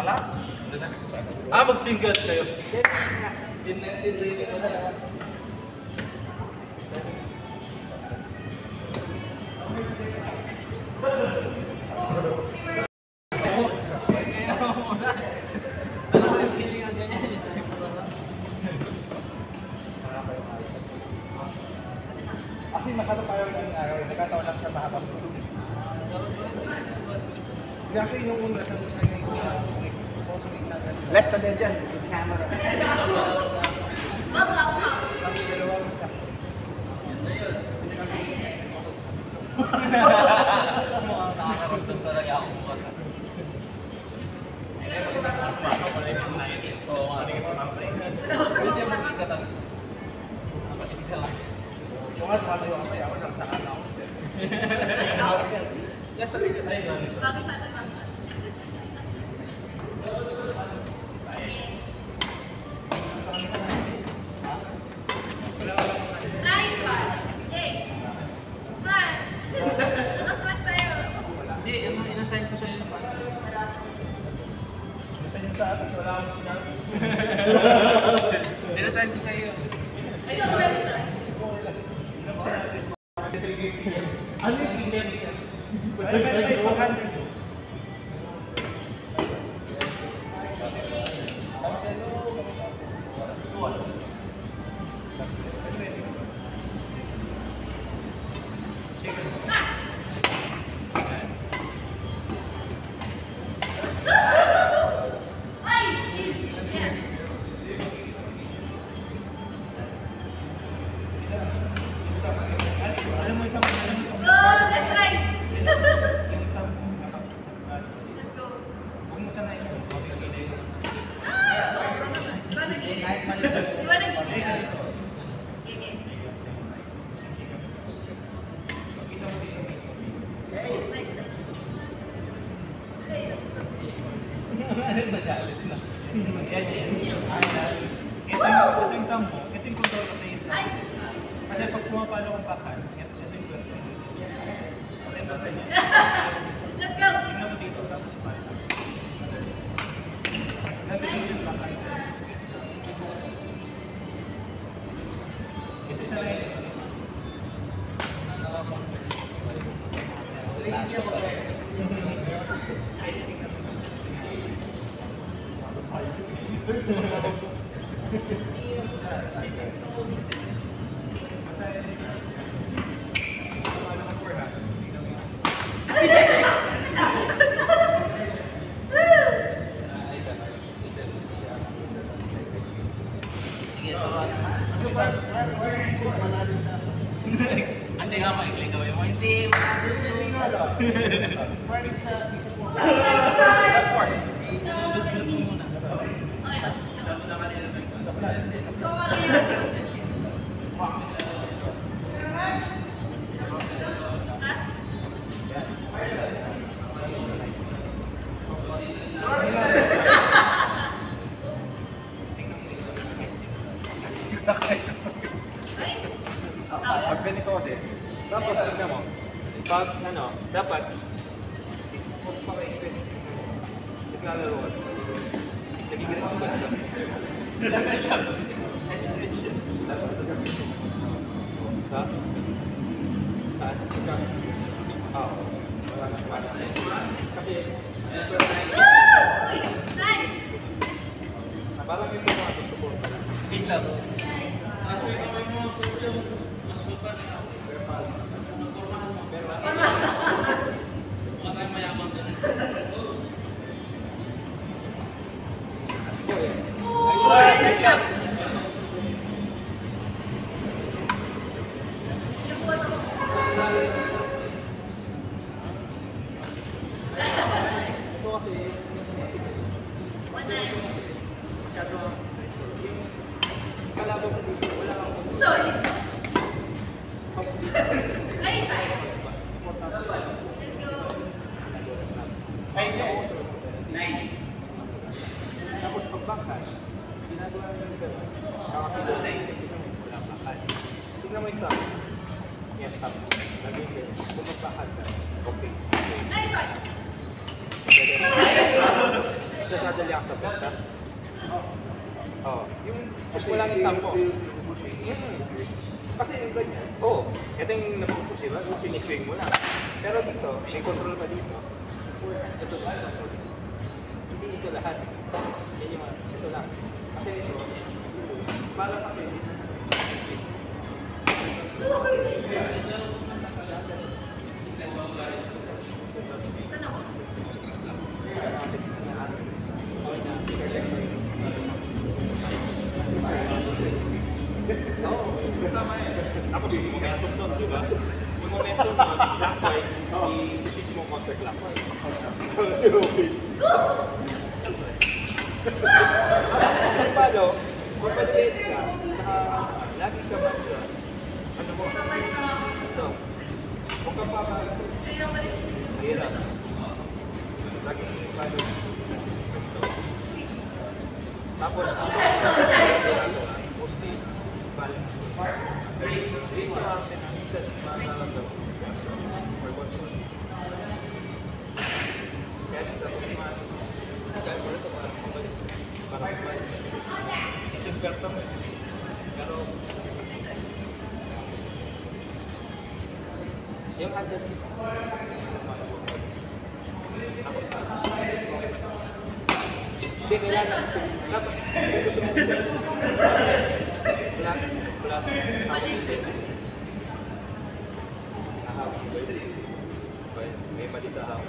Mag-singles kayo. Kasi masarap ayaw ng araw, nagkataon lang siya mahaba. Kasi yung una sa left ka din dyan, camera. Nakakaramdam talaga ako. Yung nga, tumayo ako, ako lang sa kanaw. Yes, tabi dyan. Bakit sa atin ba? Nice one! Okay. Smash! Smash tayo! Hindi, inasign ko sa'yo na pa. Ito yung sa atin, wala akong sinabi. Inasign ko sa'yo. Ayun, meron na. Ano yung tingnan? Ay, may panghandle. Ito yung tambo, ito yung control sa ito. Kasi pag pumapalo kong bakal, ito yung control. Let's go! Tingnan mo dito, tapos palo. Gagawin yung bakal. Ito sa rin. Kasi nga maikli gawin mo, hindi. Pag ganito kasi, dapat tignan mo, pag ano, dapat naglalaro ka. Nagiging mo ba ito? Sa? Saan? Oo. Wala na kumala. Kasi, Nice! parang yung mga ito support ka. Wait lang. Kaso yung mga support, mas bukan na. Formahan mo. Mga tayo mayabang din. Tapos pagbakal, ginagawa ng gano'n. Kakakilo na yun, wala bakal. Tignan mo ito. Yan, tap. Lagay din. Kung magbakal ka, okay. madali ako sa bulsa. Oo. Yung push mo lang yung thumb mo. Kasi yung ganyan. Oo. Ito yung napupush sila. Yung siniswing mo lang. Pero dito, may control ka dito. Ito lang. Hindi ito lahat. Ito lang. Kasi ito, para kasi tapos yung momentum doon, di ba? Yung momentum doon, clockwise, i-switch mo counterclockwise. Kasi okay. Paano? Kung pag-late ka, tsaka lagi siya mag-siya, ano mo? Ito. Kung ka pa mahirap. Lagi paano? Tapos, mostly, balance. Yung ada hindi kailangan dapat kung gusto mo may mali sa hawak.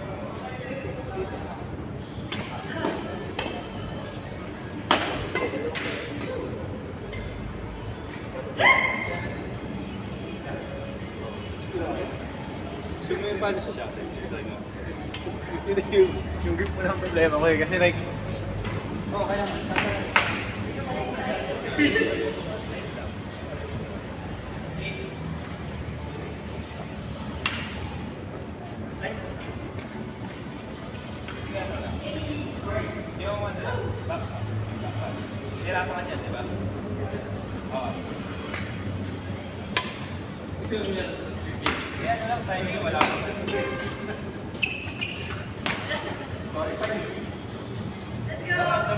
Gusto mo yung paano sa shop? Yung grip mo lang problema ko eh. Kasi like... Oo, kaya... Hirapan ka dyan, di ba? Oo. Ito yung yan. Kaya na lang timing, wala akong timing. Let's go!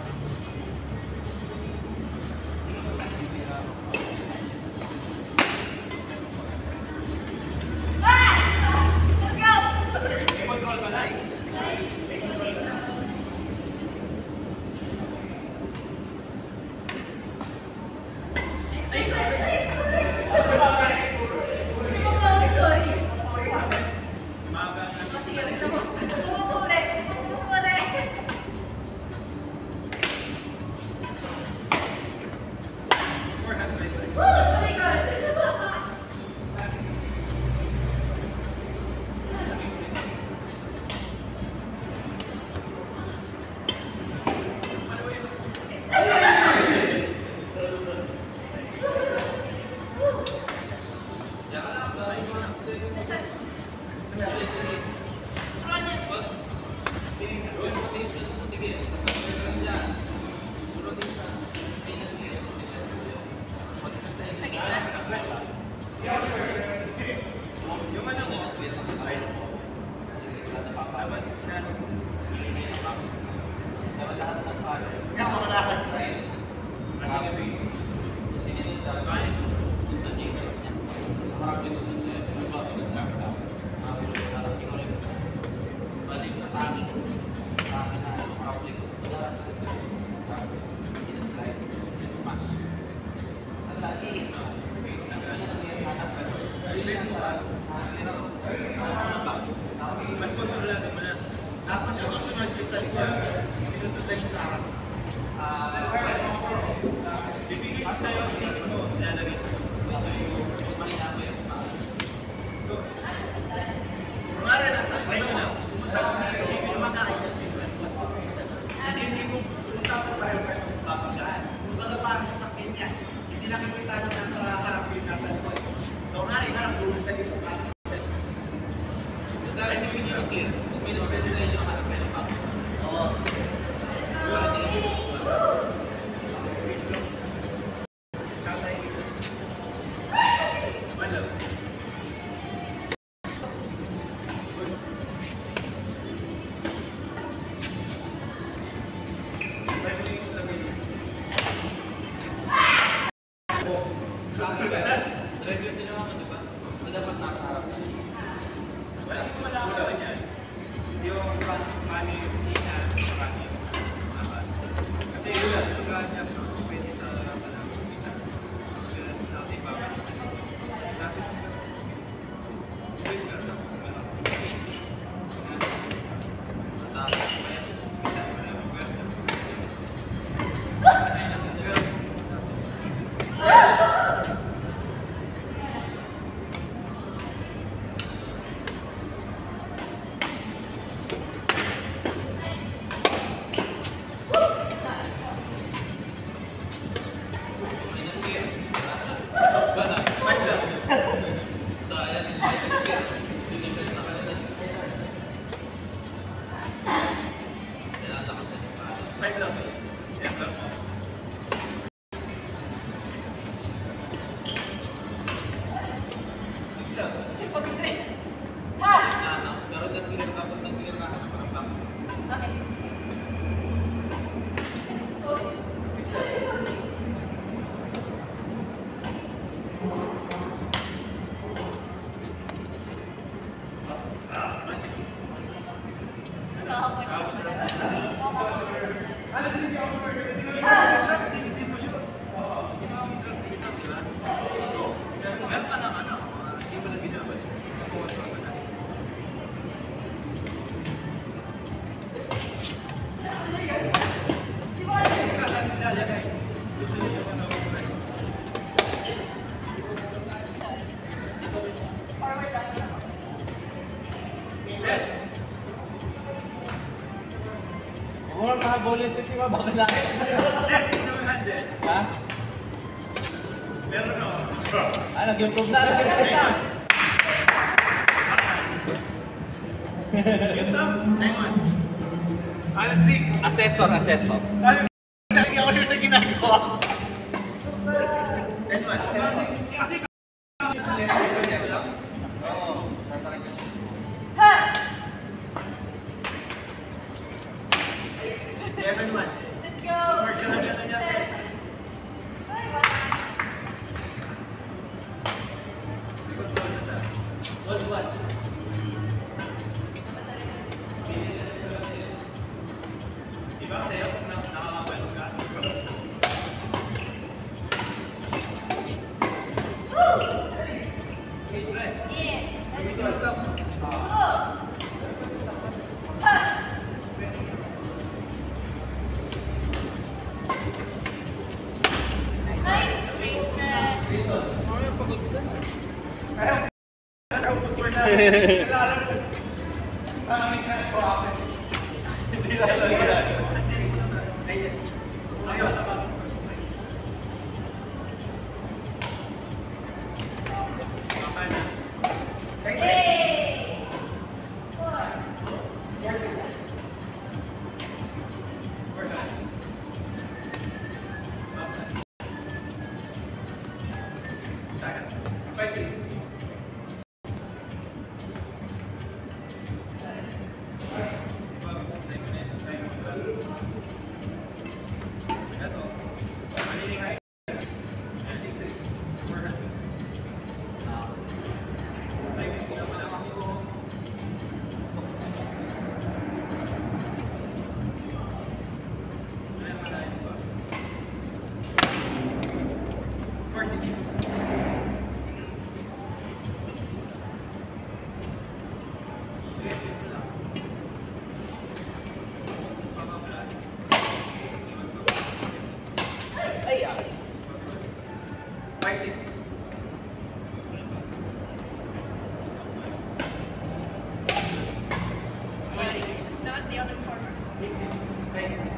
Mas kontrolado mo na. Tapos yung susunod yung sa likod, sinusundan yung harap. Bibigay ko sa'yo, isipin mo, lalagay ko. Makina mo yung kumara na sa ano na, pumunta ko na isipin mo makakaya. Hindi mo punta ko tayo papagaan. Kumbaga parang sa kanya, hindi nakikita na nasa harap yung nasa likod. So nga rin, harap tulog na dito pa. Kasi hindi nyo clear, kung may napwede na inyo harap kayo pa. Oo. 5 lang. Yan lang. Kung nakabolin si Tima, baka na. Next, tignan mo yung hand eh. Ha? Meron no. Ah, nag-improve na, nag-improve na. Yun lang. Ayun. Honestly, Assessor. Hindi ako sure sa ginagawa ko. Kasi everyone. Let's go. Work siya lang siya na niya. What? Diba sa'yo kung nakakapalog ka? Hindi lang sa ayaw sa bago. Not the other former.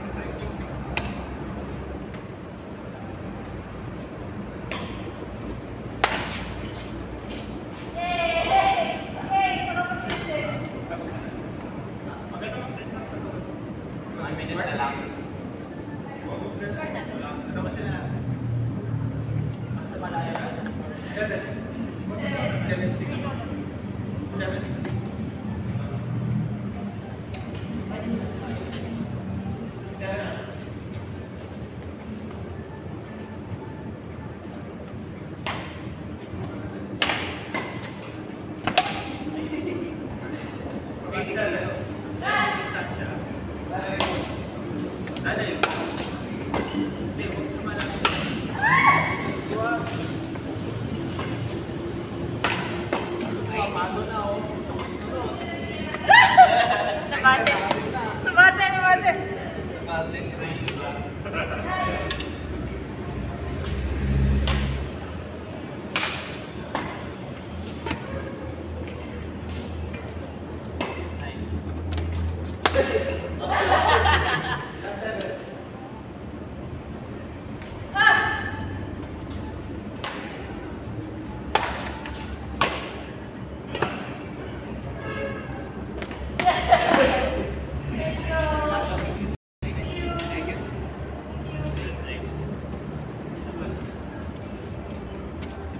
Nabate.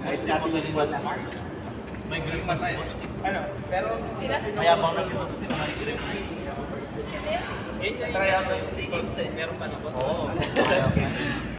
Kahit sabi niya si Juan na. May grip matay. Ano? Pero, Mayabang na si Boss. May grip. Kasi, yun yung Try out na si Sigits eh. meron pa na ba? Oo.